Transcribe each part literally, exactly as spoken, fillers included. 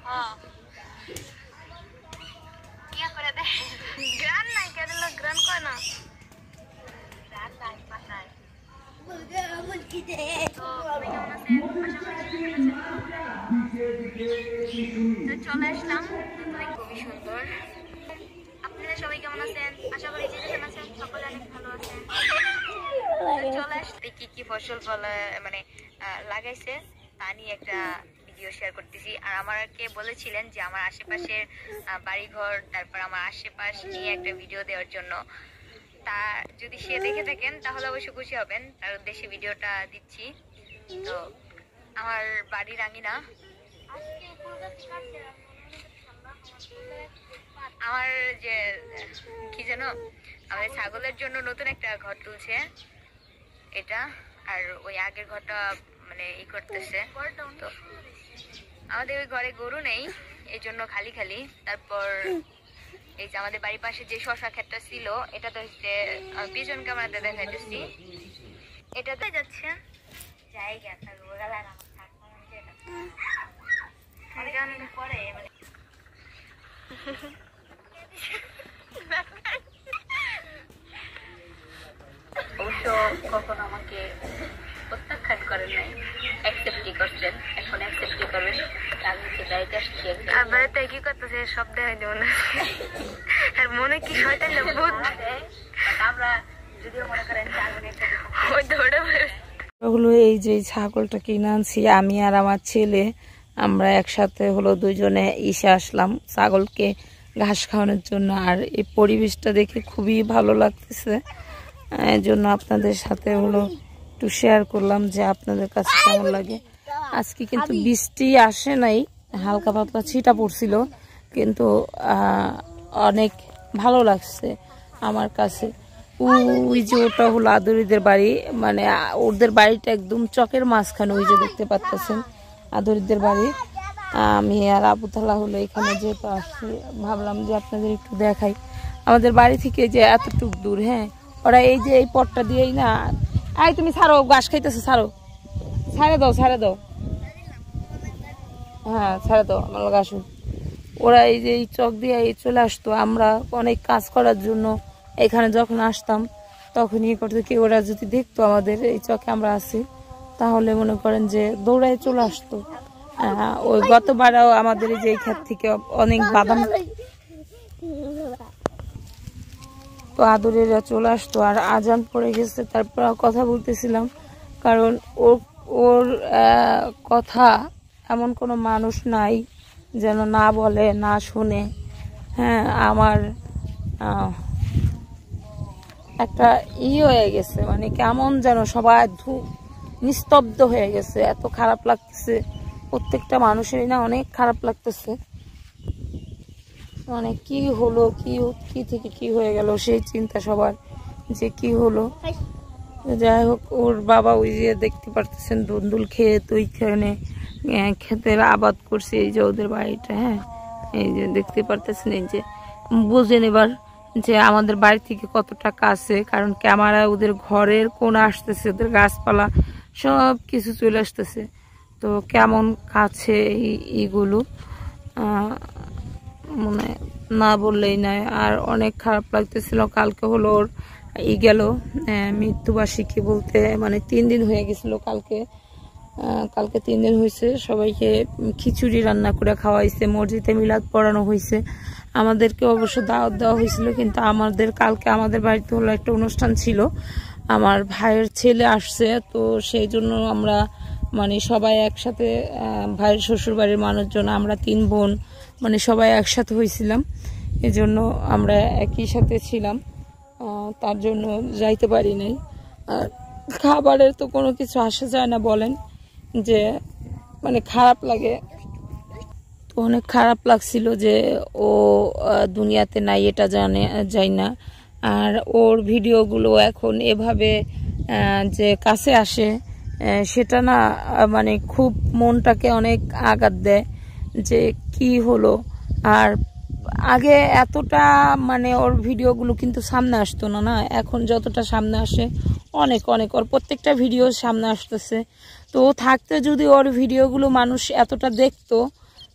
क्या करे दे ग्रान नहीं क्या दिल ग्रान को ना ग्रान नहीं पता है मुझे मुझे दे तो मैं क्या मना से तो चले আসলাম খুবই সুন্দর আপনারা সবাই কেমন আছেন আশা করি যে যেখানে আছেন সকলে অনেক ভালো আছেন চলে আসতে কি কি ফসল ফলা মানে লাগাইছে তা নিয়ে একটা ভিডিও শেয়ার করতেছি আর আমাকে বলেছিলেন যে আমার আশেপাশের বাড়ি ঘর তারপর আমার আশেপাশ নিয়ে একটা ভিডিও দেওয়ার জন্য তা যদি সে দেখে থাকেন তাহলে অবশ্যই খুশি হবেন তার উদ্দেশ্যে ভিডিওটা দিচ্ছি তো আমার বাড়ির আঙিনা আমার যে কি জানো আমাদের ছাগলের জন্য নতুন একটা ঘর তুলছে এটা আর ওই আগের ঘরটা মানে ই করতেছে তো আমাদের ওই ঘরে গরু নেই এই জন্য খালি খালি তারপর এই যে আমাদের বাড়ির পাশে যে শশা ক্ষেতটা ছিল এটা তো হচ্ছে পিছন ক্যামেরাতে দেখাইতেছি এটাতে যাচ্ছে জায়গা পরে মানে অবশ্য কখনো আমাকে প্রত্যাখ্যান করেন নাই অ্যাকসেপ্টই করছেন এখন অ্যাকসেপ্টই করবেন আমি হচ্ছে দায়িত্ব আসছি আবার তাই কি করতেছে সব দেখাই দেবো না আর মনে কি শয়তান না ভূত আমরা যদিও মনে করেন ওই দৌড়ে হলো এই যে ছাগলটা কিনে আনছি আমি আর আমার ছেলে আমরা একসাথে হলো দুজনে এসে আসলাম ছাগলকে ঘাস খাওয়ানোর জন্য আর এই পরিবেশটা দেখে খুবই ভালো লাগতেছে এই জন্য আপনাদের সাথে হলো একটু শেয়ার করলাম যে আপনাদের কাছে কেমন লাগে আজকে কিন্তু বৃষ্টি আসে নাই হালকা পাতলা ছিটা পড়ছিল কিন্তু অনেক ভালো লাগছে আমার কাছে ওই যে ওটা হলো আদরিদের বাড়ি মানে ওদের বাড়িটা একদম চকের মাঝখানে ওই যে দেখতে পাচ্ছেন আদরিদের বাড়ি আমি আর আবুতালা হলো এখানে যেহেতু আসছি ভাবলাম যে আপনাদের একটু দেখাই আমাদের বাড়ি থেকে যে এতটুক দূর হ্যাঁ ওরা এই যে এই পথটা দিয়েই না আই তুমি ছাড়ো ঘাস খাইতেছো ছাড়ো ছাড়ে দাও ছাড়ে দাও হ্যাঁ ছাড়ে দাও আমার লোক আসুন ওরা এই যে এই চক দিয়ে এই চলে আসতো আমরা অনেক কাজ করার জন্য এখানে যখন আসতাম তখন ইয়ে করতে কি ওরা যদি দেখতো আমাদের এই চকে আমরা আছি তাহলে মনে করেন যে দৌড়ায় চলে আসতো ওই গতবারও আমাদের এই যে এই ক্ষেত থেকে অনেক বাদাম তো আদরেরা চলে আসতো আর আজান পড়ে গেছে তারপর কথা বলতেছিলাম কারণ ওর ওর কথা এমন কোনো মানুষ নাই যেন না বলে না শুনে হ্যাঁ আমার একটা ই হয়ে গেছে মানে কেমন যেন সবাই ধু নিস্তব্ধ হয়ে গেছে এত খারাপ লাগতেছে প্রত্যেকটা মানুষেরই না অনেক খারাপ লাগতেছে মানে কি হলো কি কি থেকে কি হয়ে গেল সেই চিন্তা সবার যে কি হলো যাই হোক ওর বাবা ওই যে দেখতে পারতেছেন দুন্দুল ক্ষেত ওইখানে ক্ষেতের আবাদ করছে এই যে ওদের বাড়িটা হ্যাঁ এই যে দেখতে পারতেছেন এই যে বুঝেন এবার যে আমাদের বাড়ি থেকে কতটা কাছে কারণ ক্যামেরা ওদের ঘরের কোণে আসতেছে ওদের গাছপালা সব কিছু চলে আসতেছে তো কেমন কাছে এইগুলো মানে না বললেই নয় আর অনেক খারাপ লাগতেছিল কালকে হলো ওর ই গেল মৃত্যুবার্ষিকী বলতে মানে তিন দিন হয়ে গেছিল কালকে কালকে তিন দিন হয়েছে সবাইকে খিচুড়ি রান্না করে খাওয়াইছে মসজিদে মিলাদ পড়ানো হয়েছে আমাদেরকে অবশ্য দাওয়াত দেওয়া হয়েছিল কিন্তু আমাদের কালকে আমাদের বাড়িতে হলো একটা অনুষ্ঠান ছিল আমার ভাইয়ের ছেলে আসছে তো সেই জন্য আমরা মানে সবাই একসাথে ভাইয়ের শ্বশুর বাড়ির মানুষজন আমরা তিন বোন মানে সবাই একসাথে হয়েছিলাম এজন্য আমরা একই সাথে ছিলাম তার জন্য যাইতে পারি নাই আর খাবারের তো কোনো কিছু আসা যায় না বলেন যে মানে খারাপ লাগে তো অনেক খারাপ লাগছিল যে ও দুনিয়াতে নাই এটা জানে যায় না আর ওর ভিডিওগুলো এখন এভাবে যে কাছে আসে সেটা না মানে খুব মনটাকে অনেক আঘাত দেয় যে কি হলো আর আগে এতটা মানে ওর ভিডিওগুলো কিন্তু সামনে আসতো না না এখন যতটা সামনে আসে অনেক অনেক ওর প্রত্যেকটা ভিডিও সামনে আসতেছে তো ও থাকতে যদি ওর ভিডিওগুলো মানুষ এতটা দেখতো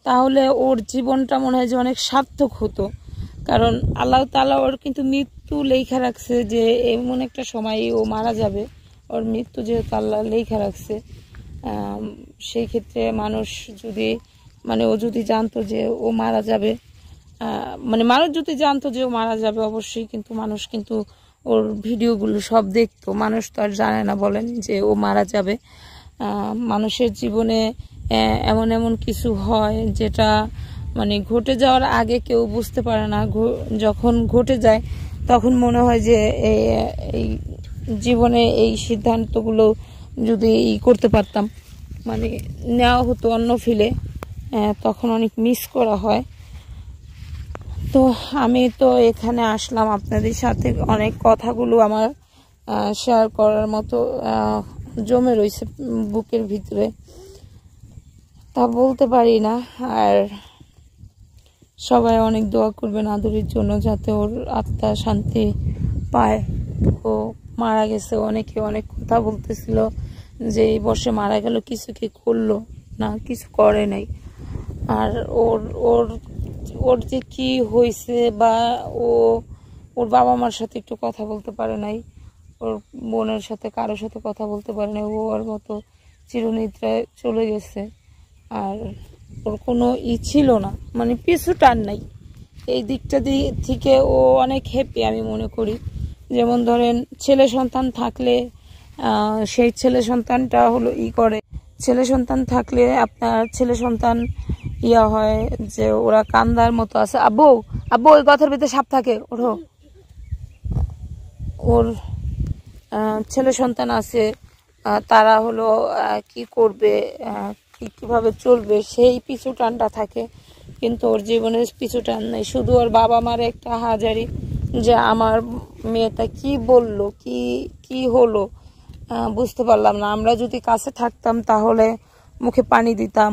তাহলে ওর জীবনটা মনে হয় যে অনেক সার্থক হতো। কারণ আল্লাহ তাআলা ওর কিন্তু মৃত্যু লেখা রাখছে, যে এমন একটা সময় ও মারা যাবে, ওর মৃত্যু যেহেতু আল্লাহ লেখা রাখছে। সেই ক্ষেত্রে মানুষ যদি মানে ও যদি জানতো যে ও মারা যাবে, মানে মানুষ যদি জানতো যে ও মারা যাবে, অবশ্যই কিন্তু মানুষ কিন্তু ওর ভিডিওগুলো সব দেখতো। মানুষ তো আর জানে না বলেন যে ও মারা যাবে। মানুষের জীবনে এমন এমন কিছু হয় যেটা মানে ঘটে যাওয়ার আগে কেউ বুঝতে পারে না, যখন ঘটে যায় তখন মনে হয় যে এই জীবনে এই সিদ্ধান্তগুলো যদি ই করতে পারতাম, মানে নেওয়া হতো অন্য ফিলে, তখন অনেক মিস করা হয়। তো আমি তো এখানে আসলাম আপনাদের সাথে, অনেক কথাগুলো আমার শেয়ার করার মতো জমে রয়েছে বুকের ভিতরে, তা বলতে পারি না। আর সবাই অনেক দোয়া করবেন আদরের জন্য, যাতে ওর আত্মা শান্তি পায়। ও মারা গেছে, অনেকে অনেক কথা বলতেছিল যে এই বর্ষে মারা গেল, কিছু কি করলো না, কিছু করে নাই। আর ওর ওর ওর যে কি হয়েছে, বা ও ওর বাবা মার সাথে একটু কথা বলতে পারে নাই, ওর বোনের সাথে কারোর সাথে কথা বলতে পারে নাই, ও ওর মতো চিরনিদ্রায় চলে গেছে। আর ওর কোনো ই ছিল না, মানে পিছু টান নাই। এই দিকটা থেকে ও অনেক হ্যাপি আমি মনে করি। যেমন ধরেন ছেলে সন্তান থাকলে সেই ছেলে সন্তানটা হলো ই করে, ছেলে সন্তান থাকলে আপনার ছেলে সন্তান ইয়া হয় যে ওরা কান্দার মতো আছে। আব্বু আব্বু ওই কথার ভিতরে সাপ থাকে, ওঠো। ওর ছেলে সন্তান আছে, তারা হলো কি করবে, কিভাবে চলবে, সেই পিছু টানটা থাকে। কিন্তু ওর জীবনের পিছু টান নেই, শুধু ওর বাবা মার একটা হাজারি যে আমার মেয়েটা কি বললো, কি কি হলো বুঝতে পারলাম না। আমরা যদি কাছে থাকতাম তাহলে মুখে পানি দিতাম,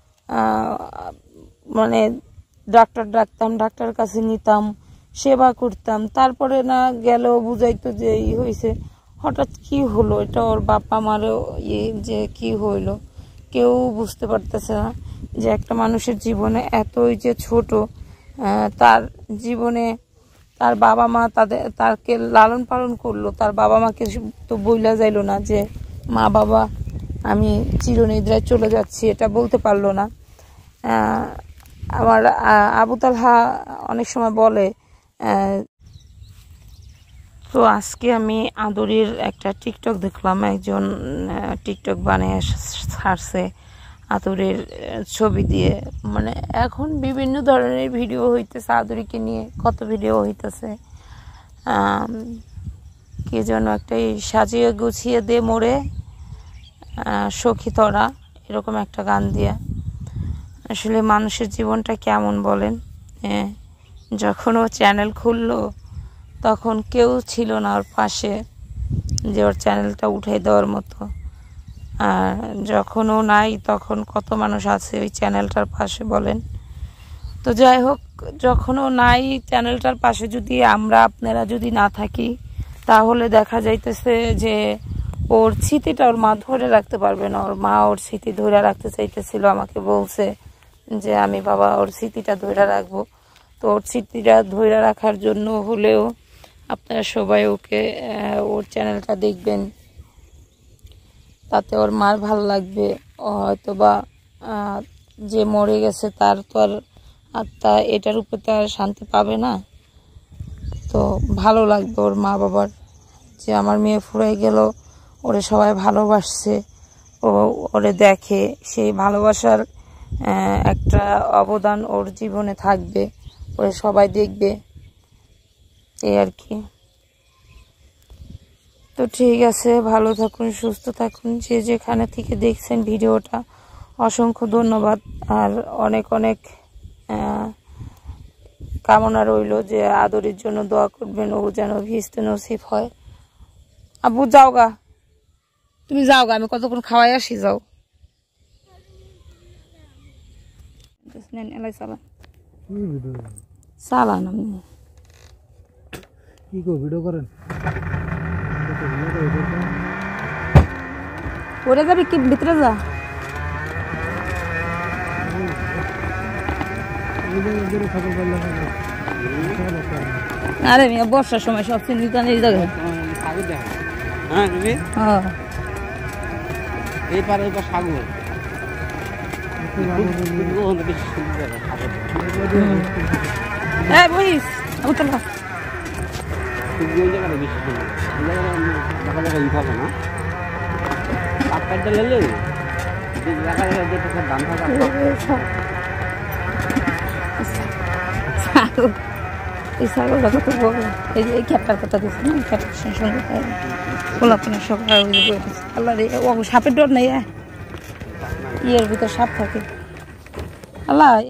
মানে ডাক্তার ডাকতাম, ডাক্তার কাছে নিতাম, সেবা করতাম, তারপরে না গেলেও বুঝাইতো যে ই হয়েছে। হঠাৎ কি হলো, এটা ওর বাবা মারও ইয়ে যে কি হইলো, কেউ বুঝতে পারতেছে না যে একটা মানুষের জীবনে এতই যে ছোট, তার জীবনে তার বাবা মা তাদের তাকে লালন পালন করলো, তার বাবা মাকে তো বইলা যাইলো না যে মা বাবা আমি চিরনিদ্রায় চলে যাচ্ছি, এটা বলতে পারলো না। আমার আবু তালহা অনেক সময় বলে। তো আজকে আমি আদরের একটা টিকটক দেখলাম, একজন টিকটক বানিয়ে ছাড়ছে আদরের ছবি দিয়ে। মানে এখন বিভিন্ন ধরনের ভিডিও হইতেছে আদরিকে নিয়ে, কত ভিডিও হইতেছে। কে যেন একটা সাজিয়ে গুছিয়ে দে মোড়ে সখী তরা, এরকম একটা গান দিয়া। আসলে মানুষের জীবনটা কেমন বলেন। হ্যাঁ, যখন ও চ্যানেল খুললো তখন কেউ ছিল না ওর পাশে যে ওর চ্যানেলটা উঠাই দেওয়ার মতো। আর যখন ও নাই তখন কত মানুষ আছে ওই চ্যানেলটার পাশে বলেন। তো যাই হোক, যখন ও নাই চ্যানেলটার পাশে যদি আমরা আপনারা যদি না থাকি, তাহলে দেখা যাইতেছে যে ওর স্মৃতিটা ওর মা ধরে রাখতে পারবে না। ওর মা ওর স্মৃতি ধরে রাখতে চাইতেছিল, আমাকে বলছে যে আমি বাবা ওর স্মৃতিটা ধরে রাখবো। তো ওর স্মৃতিটা ধরে রাখার জন্য হলেও আপনারা সবাই ওকে ওর চ্যানেলটা দেখবেন, তাতে ওর মার ভালো লাগবে। হয়তো বা যে মরে গেছে তার তো আর আত্মা এটার উপর তো আর শান্তি পাবে না, তো ভালো লাগবে ওর মা বাবার যে আমার মেয়ে ফুরাই গেল, ওরে সবাই ভালোবাসছে, ও ওরে দেখে, সেই ভালোবাসার একটা অবদান ওর জীবনে থাকবে, ওরে সবাই দেখবে, এই আর কি। তো ঠিক আছে, ভালো থাকুন, সুস্থ থাকুন, যে যেখানে থেকে দেখছেন ভিডিওটা অসংখ্য ধন্যবাদ। আর অনেক অনেক কামনা রইল যে আদরের জন্য দোয়া করবেন, ও যেন ভিস্তে নসিব হয়। আব্বু যাও গা, তুমি যাও গা, আমি কতক্ষণ খাওয়াই আসি, যাও। চালান আপনি কি ভিডিও করেন, পরে যাবি কি ভিতরে যা। আরে মিয়া বর্ষার সময় সব চিন্তা নেই জায়গায় এই পারে ওইবার সাগর হ্যাঁ বহিস আমার তো ওই জায়গাটা বেশি সুন্দর ওই জায়গাটা দেখা দেখা ই থাকে না পাটটা লেলে দেখা দেখা যেটা দাম থাকা এই ছাগলটা কত বড় এই যে এই খ্যাপটার কথা দিচ্ছে না খ্যাপটার সঙ্গে গোলাপনের সকাল আল্লাহ রে ও সাপের ডর নেই ইয়ের ভিতর সাপ থাকে আল্লাহ